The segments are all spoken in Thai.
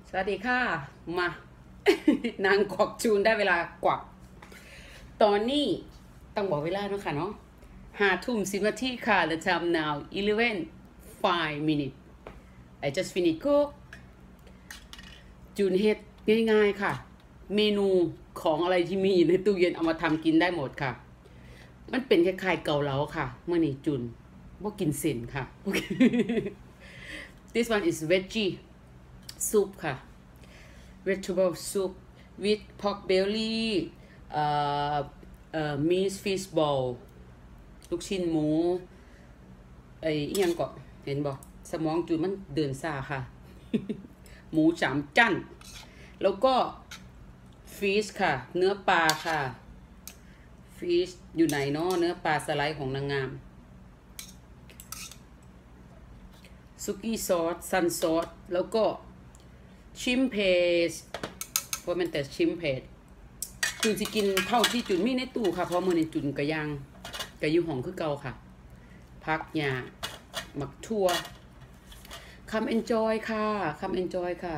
สวัสดีค่ะมา นางกวักจูนได้เวลากวักตอนนี้ต้องบอกเวลาเนาะค่ะเนาะ5 ทุ่ม 10 นาทีค่ะ the time now 11:05 I just finished cook จูนเฮ็ดง่ายๆค่ะเมนูของอะไรที่มีในตู้เย็นเอามาทำกินได้หมดค่ะมันเป็นคล้ายๆเกาเหลาค่ะเมื่อนี้จูนบ่กินเส้นค่ะ This one is veggie soup ค่ะ vegetable soup with pork belly minced fish ball ลูกชิ้นหมูไอ้อีหยังก็เห็นบ่สมองจูนมันเดินซ่าค่ะ หมู3 จั่นแล้วก็ฟิชค่ะเนื้อปลาค่ะฟิชอยู่ไหนเนาะเนื้อปลาสไลด์ของนางงามซุกี้ซอสซันซอสแล้วก็ชิมเพสเพราะมันแต่ชิมเพสจุนสิกินเท่าที่จุนมีในตู้ค่ะเพราะมื้อนี้จุนกะย่างกะอยู่ห้องคือเก่าค่ะพักหญ้าหมักทั่วcome enjoy ค่ะ come enjoy ค่ะ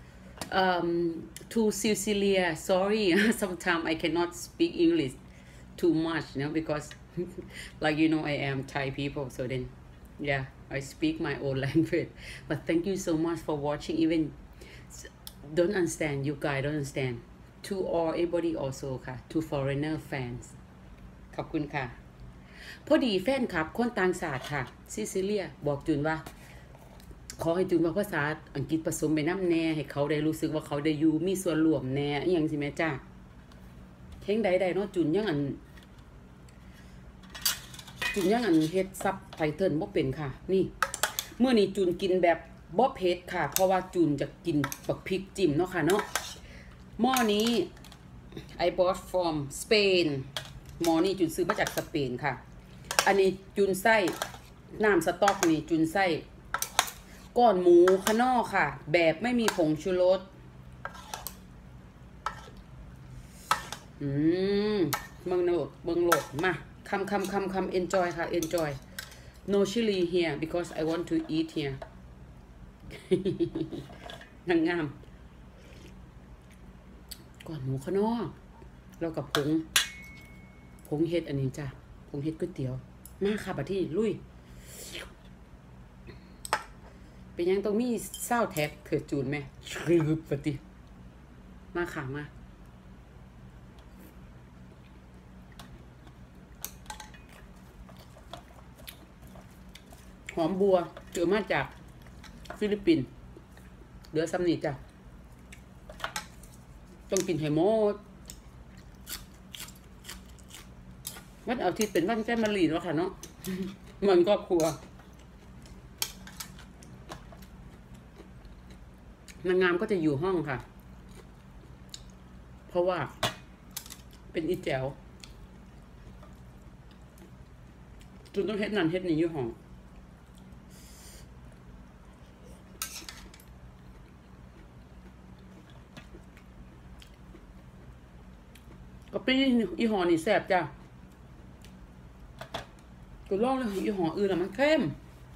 to Cecilia sorry sometimes I cannot speak English too much because like I am Thai people so then yeah I speak my own language but thank you so much for watching even don't understand you guys don't understand to all everybody also ค่ะ to foreigner fans ขอบคุณค่ะพอดีแฟนคลับคนต่างชาติค่ะซิซิเลียบอกจุนว่าขอให้จุนว่าภาษาอังกฤษผสมไปน้ำแน่ให้เขาได้รู้สึกว่าเขาได้อยู่มีส่วนร่วมแน่อย่างสิแม่จ้าเท่งใดๆเนาะจุนยังอันเฮ็ดซับไตเติลบ่เป็นค่ะนี่เมื่อนี้จุนกินแบบบ่เผ็ดค่ะเพราะว่าจุนจะกินบักพริกจิ้มเนาะค่ะเนาะหม้อนี้ I bought from Spain หม้อนี้จุนซื้อมาจากสเปนค่ะอันนี้จุนใส่น้ำสต๊อกนี่จุนใส่ก้อนหมูข้างนอกค่ะแบบไม่มีผงชูรสเบิ่งโหลดมาคำ enjoy ค่ะ enjoy no chili here because I want to eat here นางงามก้อนหมูข้างนอกแล้วกับผงเฮ็ดอันนี้จ้ะผงเฮ็ดก๋วยเตี๋ยวมาค่ะบัดที่ลุยเป็นยังต้องมีเศร้าแท็กเถิดจูนไหมชืบปฏิมาค่ะมาหอมบัวเจอมาจากฟิลิปปินส์เหลือซ้ำนี่จ้ะต้องกินให้หมดวันอาทิตย์เป็นวันแฟมิลี่แล้วค่ะเนาะมันครอบครัวนางงามก็จะอยู่ห้องค่ะเพราะว่าเป็นอีแจ๋วจุนต้องเฮ็ดนั่นเฮ็ดนี่อยู่ห้องก็เป็นอีห่อนี่แซ่บจ้ะก็ลองเลยอีห่ออื่นอะมันเข้ม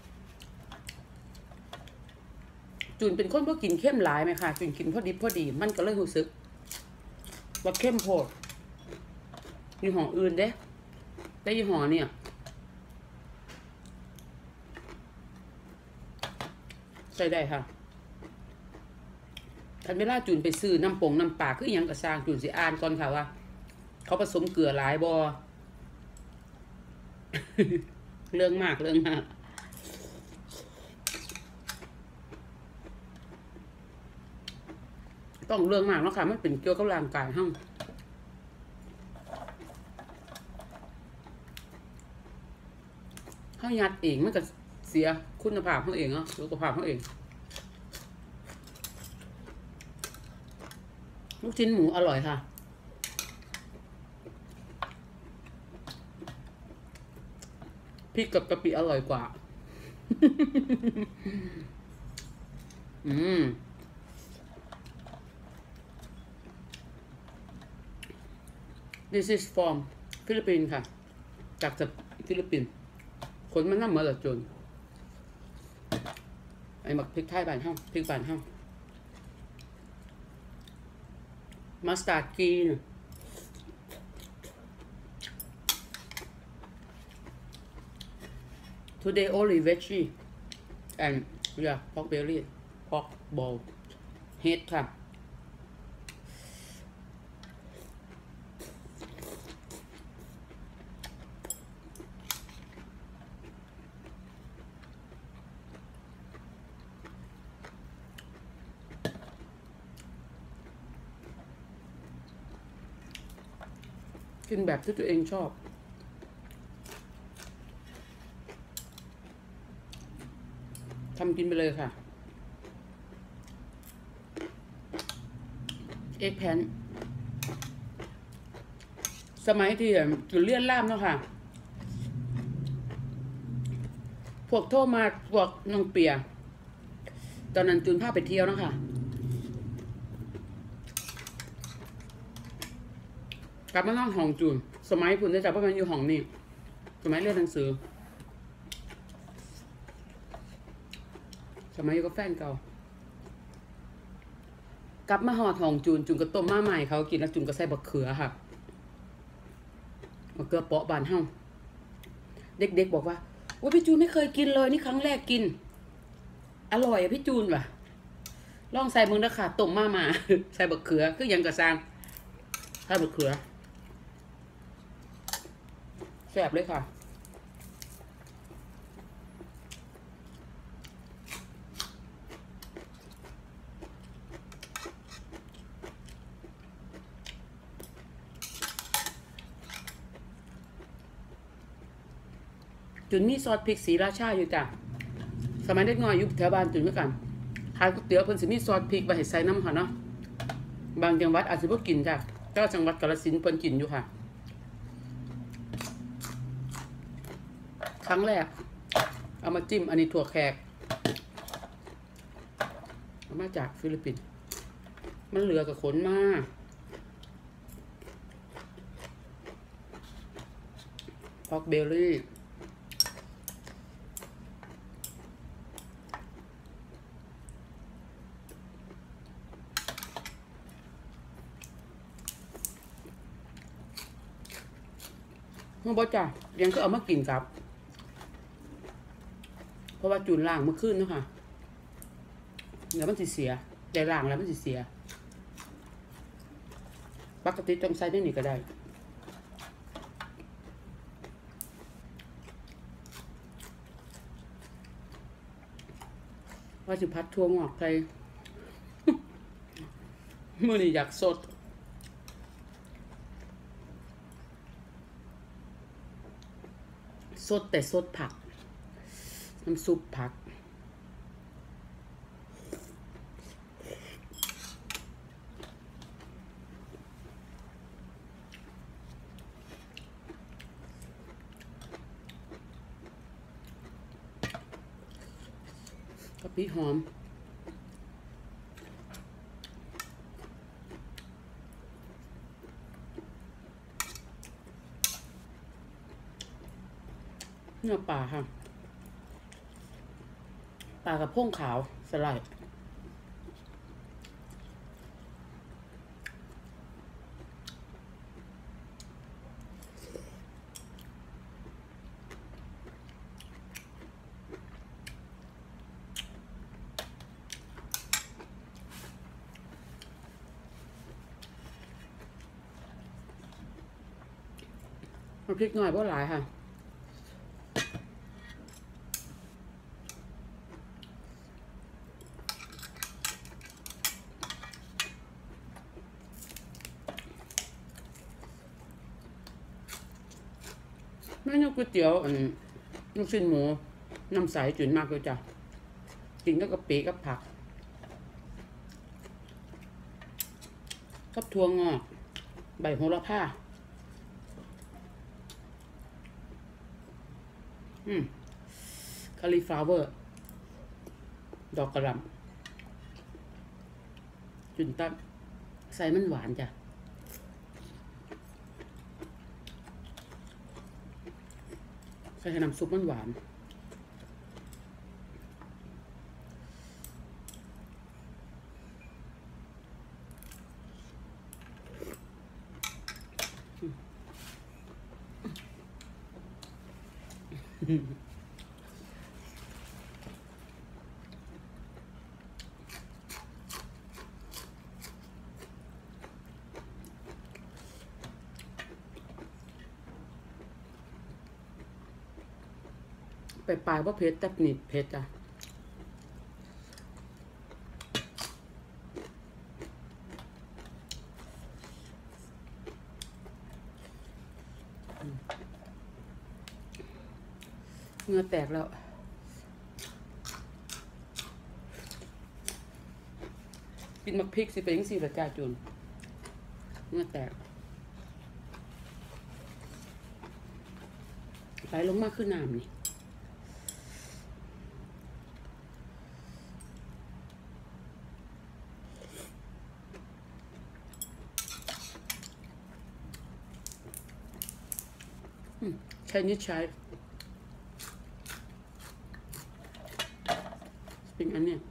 จุนเป็นคนพวกกินเข้มหลายไหมคะจุนกินพอดิบพอดีมันก็เลยรู้สึกว่าเข้มโพดอีห่ออื่นเด้ได้อีห่อเนี่ยใส่ได้ค่ะทันเวลาจุนไปซื้อน้ำปลาคือยังกระซางจุนสิอ่านก่อนค่ะว่าเขาผสมเกลือหลายบอ เรื่องมากต้องเรื่องมากเนาะค่ะมันเป็นเกี่ยวกับร่างกายห้องเขายัดเองมันก็เสียคุณภาพเขาเองเนาะสุขภาพเขาเองลูกชิ้นหมูอร่อยค่ะพริกกับกะปิอร่อยกว่า This is from ฟิลิปปินส์ค่ะจากฟิลิปปินส์คนมันน่าเหมือนละจนไอ้หมักพริกไทยบ้านห้องพริกบ้านห้องมัสตาร์ดกรีน today only veggie and yeah pork belly pork ball head ค่ะกินแบบที่ตัวเองชอบทำกินไปเลยค่ะเอ็กแพนสมัยที่จุดเลี่ยนล่ามเนาะค่ะพวกโทรมาพวกน้องเปียตอนนั้นจูนพาไปเที่ยวเนาะค่ะกลับมานั่งห้องจูนสมัยคุณได้จับว่ามันอยู่ห้องนี่สมัยเรียนหนังสือสมัยอยู่กับแฟนเก่ากลับมาห่อทองจูนก็ต้มมาใหม่เขากินแล้วจูนก็ใส่บักเขือค่ะบักเขือเปาะบานเฮาเด็กๆบอกว่าว่าพี่จูนไม่เคยกินเลยนี่ครั้งแรกกินอร่อยอะพี่จูนว่ะลองใส่มึงนะค่ะต้มมา ใส่บักเขือคือยังกระซังใส่บักเขือแซ่บเลยค่ะจุนมีซอสพริกสีราชาอยู่จ้ะสมัยเด็กน้อยอยู่แถวบ้านจุนเหมือนกันขายก๋วยเตี๋ยวเพิ่นสิมีซอสพริกไว้ให้ใส่น้ำค่ะเนาะบางจังหวัดอาจจะบ่กินจ้ะเจ้าจังหวัดกาฬสินธุ์เพิ่นกินอยู่ค่ะครั้งแรกเอามาจิ้มอันนี้ถั่วแขกเอามาจากฟิลิปปินส์มันเหลือกับขนมากพอกเบลลี่เมื่อบ่จ้ะยังก็เอามากินกับเพราะว่าจูนล่างเมื่อคืนเนาะค่ะเดี๋ยวมันสิเสียได้ล่างแล้วมันสิเสียปกติต้องใส่ได้นี่ก็ได้ว่าสิพัดทั่วงอกใคร มื้อนี้อยากสดสดแต่สดผักน้ำซุปผักกะปิหอมเนื้อปลาค่ะปลากระพงขาวสไลด์พริกหน่อยเพราะหลายค่ะเมนูก๋วยเตี๋ยวลูกชิ้นหมูน้ำใสจืดมากเลยจ้ะกินก็กะปิกับผักกับถั่วงอกใบโหระพาคาลิฟลาเวอร์ดอกกระหล่ำจุนตับใส่มันหวานจ้ะใส่น้ำซุปมันหวานไปปลายว่าเพชรแต่นิดเพชรจ้ะเหงื่อแตกแล้วกินมักพริกสิเป็นยังสิละจ้าจูนเหงื่อแตกไหลลงมาขึ้นน้ำนี่ใช้นิดใช้เป็นอันเนี้ย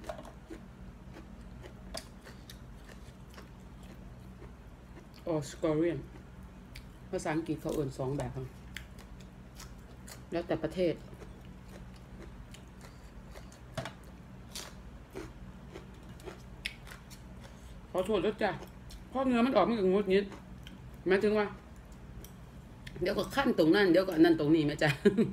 ออสกอเรียนภาษาอังกฤษเขาเอ่น2 แบบครับแล้วแต่ประเทศขอโทษด้วยจ้ะเพราะเนื้อมันออกมากับงดนิดหมายถึงว่าเดี๋ยวก็ขั้นตรงนั้นเดี๋ยวก็นั่นตรงนี้ไหมจ๊ะ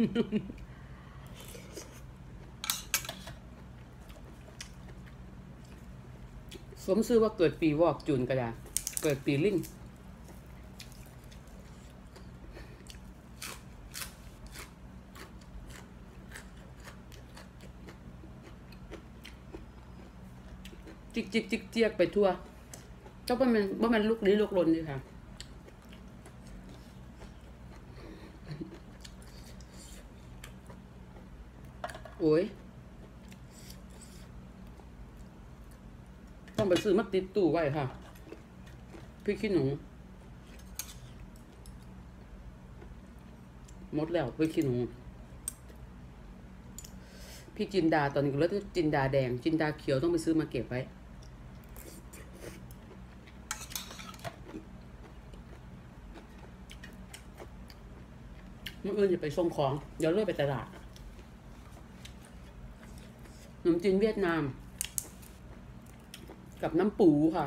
สมชื่อว่าเกิดปีวอกจูนก็ได้เกิดปีลิงจิกจิกจิกเจียกไปทั่วเจ้ามันลุกลี้ลุกลนดีค่ะโอ้ยต้องไปซื้อมาติดตู้ไว้ค่ะพี่ขี้หนูหมดแล้วพี่ขี้หนูพี่จินดาตอนนี้ก็แล้วจินดาแดงจินดาเขียวต้องไปซื้อมาเก็บไว้เมื่ออื่นจะไปส่งของเดี๋ยวเลื่อยไปตลาดขนมจีนเวียดนามกับน้ำปูค่ะ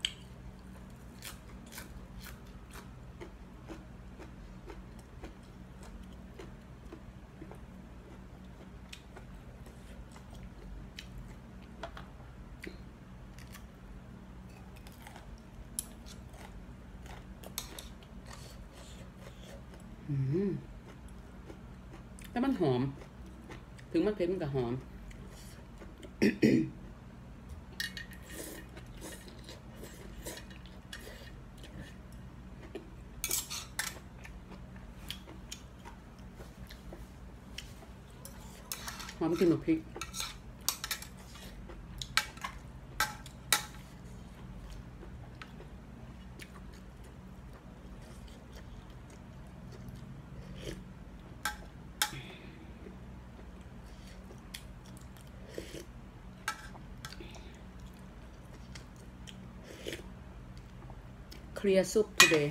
แต่มันหอมถึงมันเผ็ดมันก็หอมหอมกินกับพริกเคลียร์ซุป today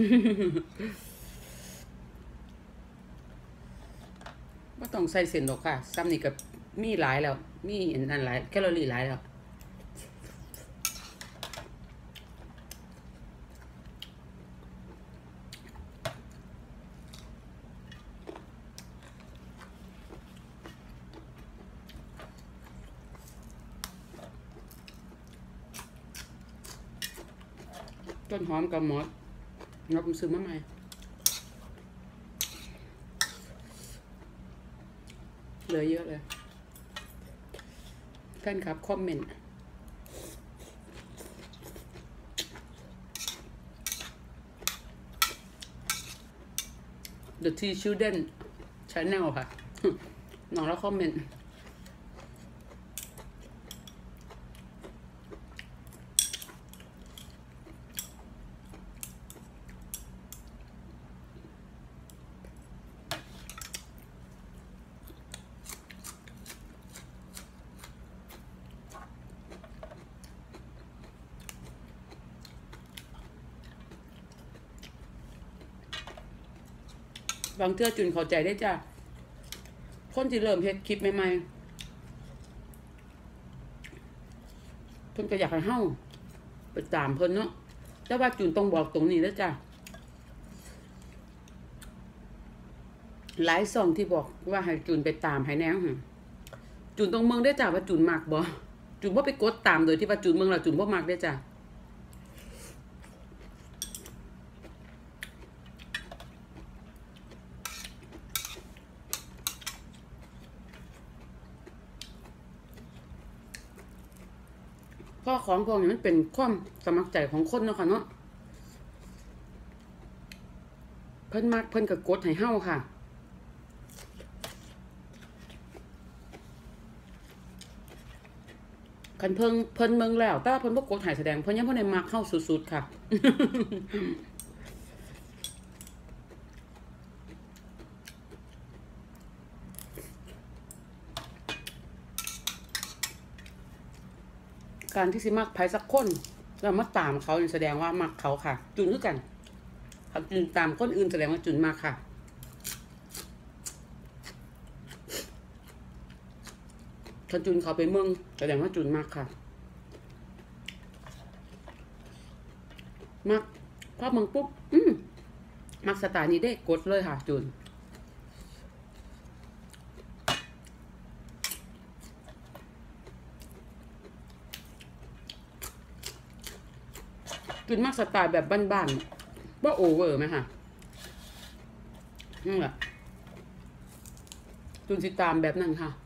ก็ต้องใส่เส้นหรอกค่ะซ้ำนี่กับมีหลายแล้วมีอันหลายแคลอรี่หลายแล้วต้นหอมกับมอสเราผมซื้อมาใหม่เหลือเยอะเลยแฟนคลับคอมเมนต์ The Tea Children Channel ค่ะ น้องแล้วคอมเมนต์บางเทื่อจุนเข้าใจได้จ้ะคนที่เริ่มเฮ็ดคลิปใหม่ๆเพิ่นก็อยากให้เฮาไปตามเพิ่นเนาะแต่ว่าจุนต้องบอกตรงนี้แล้วจ้ะหลายช่องที่บอกว่าให้จุนไปตามให้แนวจุนต้องเมืองได้จ้ะว่าจุนมักบ่จุนบ่ไปกดตามโดยที่ว่าจุนเมืองแล้วจุนบ่มักได้จ้ะข้อของพวกนี้มันเป็นความสมัครใจของคนเนาะค่ะเนาะเพิ่นมักเพิ่นก็กดให้เฮาค่ะคันเพิ่นเมืองแล้วแต่เพิ่นบ่กดให้แสดงเพิ่นยังบ่ได้มักเฮาสุดๆค่ะการที่สิมักไผสักคนแล้วมาตามเขาแสดงว่ามักเขาค่ะจุนคือกันถ้าจุนตามคนอื่นแสดงว่าจุนมักค่ะถ้าจุนเขาไปเมืองแสดงว่าจุนมักค่ะมักพอเมืองปุ๊บมักสไตล์นี้ได้กดเลยค่ะจุนมักสไตล์แบบบ้านๆว่าโอเวอร์ไหมค่ะนั่นแหละจุนสิตามแบบนั้นค่ะ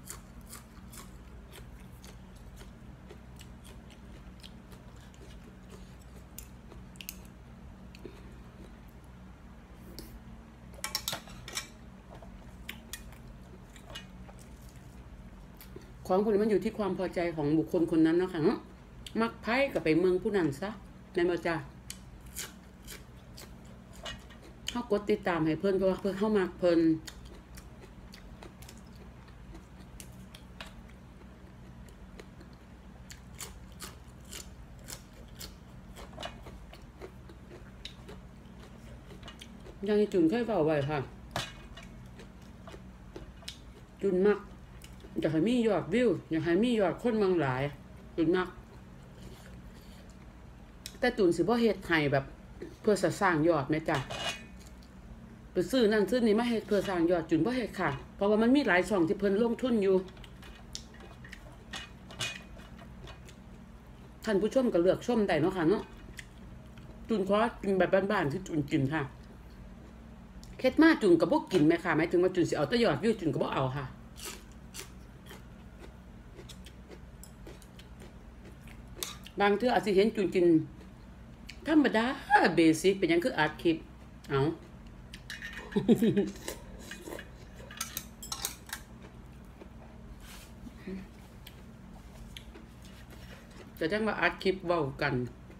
ของพวกนี้มันอยู่ที่ความพอใจของบุคคลคนนั้นนะคะมักไพ่กับไปเมืองผู้นั้นซะแม่นบ่จ้าเขากดติดตามให้เพิ่นเพราะว่าเพิ่นเข้ามาเพิ่นยังจุนเคยเฝ้าไว้ค่ะจุนมักอยากให้มียอดวิวอยากให้มียอดคนเมืองหลายจุนมักแต่จุนสิบ่เฮ็ดให้แบบเพื่อสร้างยอดแม่จ้ะไปซื้อนั่นซื้อนี่มาเฮ็ดเพื่อสร้างยอดจุนบ่เฮ็ดค่ะเพราะว่ามันมีหลายช่องที่เพิ่นลงทุนอยู่ท่านผู้ชมก็เลือกชมได้เนาะค่ะเนาะจุนขอกินแบบบ้านๆที่จุนกินค่ะเฮ็ดมาจุนก็บ่กินแม่ค่ะหมายถึงว่าจุนสิเอาแต่ยอดวิวจุนก็บ่เอาค่ะบางเทื่ออาจสิเห็นจุนกินธรรมดาเบสิกเป็นยังคืออัดคลิปเอาจะจังว่าอัดคลิปเว้ากัน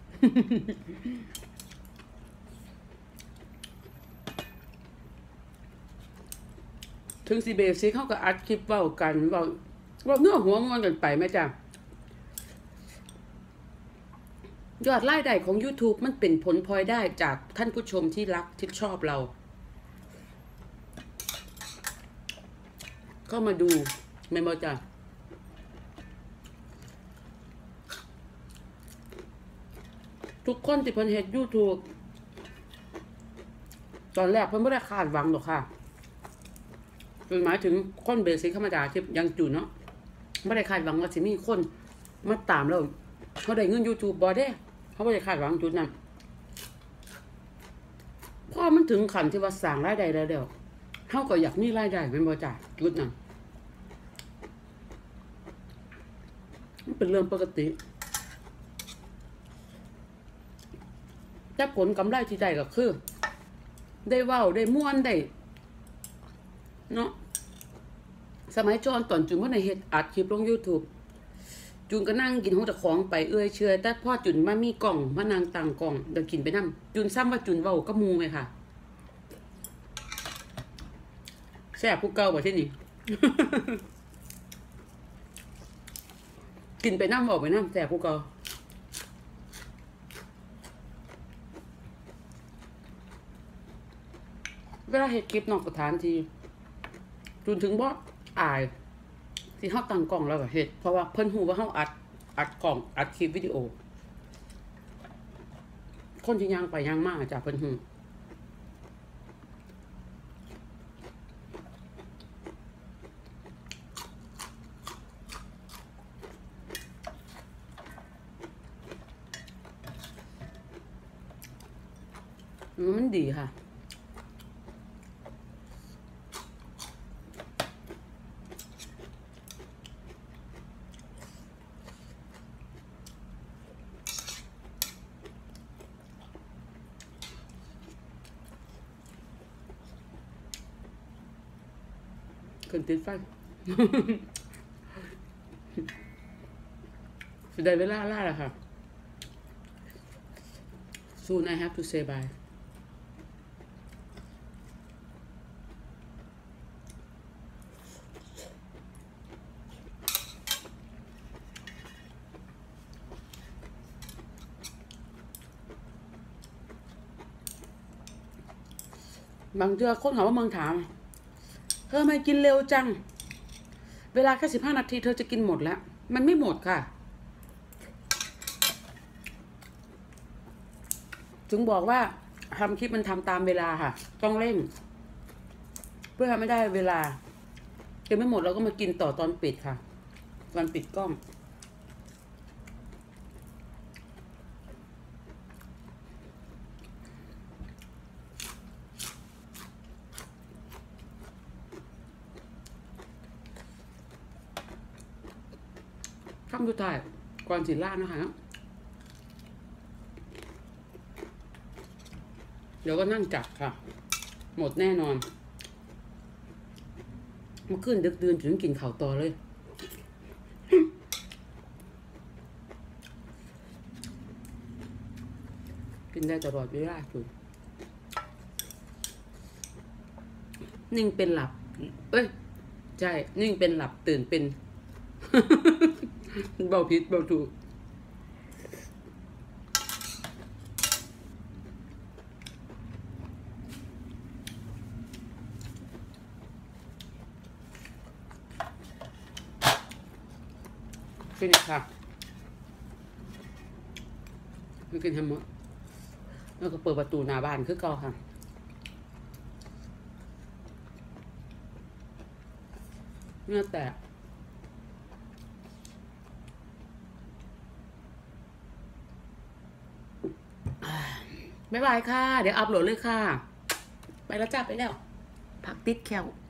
ถึงสิเบสิกเขาก็อัดคลิปเว้ากันเว้าเนื้อหัวงอนกันไปไหมจ้ะยอดรายได้ของ YouTube มันเป็นผลพลอยได้จากท่านผู้ชมที่รักที่ชอบเราก็มาดูแม่นบ่จ้ะทุกคนที่เพิ่นเฮ็ด YouTube ตอนแรกเพิ่นบ่ได้คาดหวังหรอกค่ะคือหมายถึงคนเบสิกธรรมดาที่ยังจุเนาะบ่ได้คาดหวังว่าสิมีคนมาตามแล้วเขาได้เงิน YouTube บ่ได้เขาไม่ได้คาดหวังจุดนั้นพอมันถึงขั้นที่ว่าสร้างรายได้แล้วเดี๋ยวเขาก็อยากมีรายได้เป็นบ่จ่ายจุดนั้นมันเป็นเรื่องปกติแต่ผลกำไรที่ได้ก็คือได้เว้าได้ม่วนได้เนาะสมัยจอนตอนจุนว่าในเฮ็ดอัดคลิปลง YouTubeจุนก็นั่งกินของเจ้าของไปเอื้อยเชื่อแต่พ่อจุนมามีกล่องมานางต่างกล่องเดินกินไปนั่งจุนซ้ำว่าจุนเว้าก็มูไงค่ะแซ่บผู้เก่าบ่ที่นี่ กินไปนั่งเว้าไปนั่งแซ่บผู้เก่าเวลาเฮ็ดคลิปนอกสถานที่จุนถึงบ่อายที่เฮาตั้งกล้องแล้วก็เฮ็ดเพราะว่าเพิ่นฮู้ว่าเฮาอัดกล้องอัดคลิปวิดีโอคนที่ย่างไปย่างมาจ้ะเพิ่นฮู้มันดีค่ะขึ้นติดไฟ สุดได้เวลาล่าแล้วค่ะ soon I have to say bye บางเทื่อคนเขาว่าเมืองถามเธอทำไมกินเร็วจังเวลาแค่15 นาทีเธอจะกินหมดแล้วมันไม่หมดค่ะถึงบอกว่าทำคลิปมันทำตามเวลาค่ะต้องเร่งเพื่อทำไม่ได้เวลากินไม่หมดเราก็มากินต่อตอนปิดค่ะตอนปิดกล้องคำสุดท้ายก่อนสิล่านะคะเดี๋ยวก็นั่งจับค่ะหมดแน่นอนเมื่อคืนดึกดื่นถึงกินข้าวต่อเลยกินได้ตลอดเวลาจุดนิ่งเป็นหลับเอ้ยใช่นิ่งเป็นหลับตื่นเป็นเบาผิดเบาถูกฟินิชค่ะไม่กินทั้งหมดแล้วก็เปิดประตูหน้าบ้านคือเก่าค่ะเนื้อแตกบ๊ายบายค่ะเดี๋ยวอัพโหลดเลยค่ะไปแล้วจ้าไปแล้วผักติดแคล